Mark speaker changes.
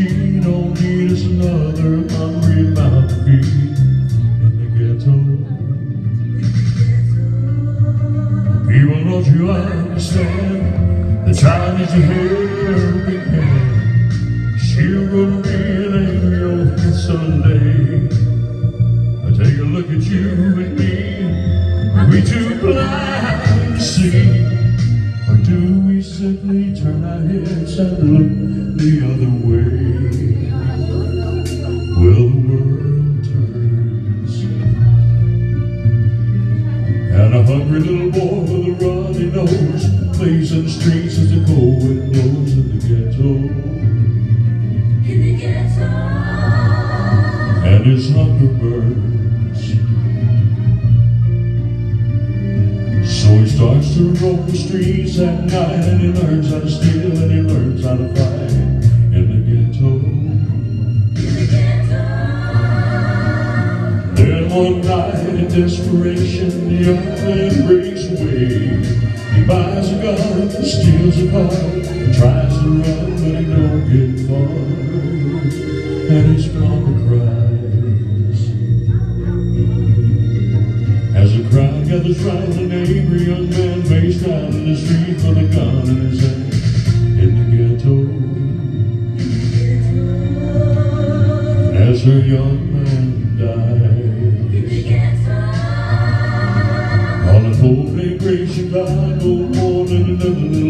Speaker 1: she don't need is another hungry mouth to feed in the ghetto. People, don't you understand? The child needs a helping hand. She'll go to bed and you'll hit someday. Take a look at you and me. Are we too blind to see? Or do we simply turn our heads and look the other way? Well, the world turns, and a hungry little boy with a runny nose plays in the streets as the cold wind blows in the ghetto. In the ghetto. And his hunger burns. So he starts to roam the streets at night, and he learns how to steal, and he learns how to fight in the ghetto. In the ghetto. Then one night in desperation, the young man breaks away. He buys a gun, steals a car, and tries to run, but he don't get far. And his mama cries as the crowd gathers round an angry young man faced down in the street with a gun in his hand in the ghetto. And as her young man dies, on a cold day grace she died no more than another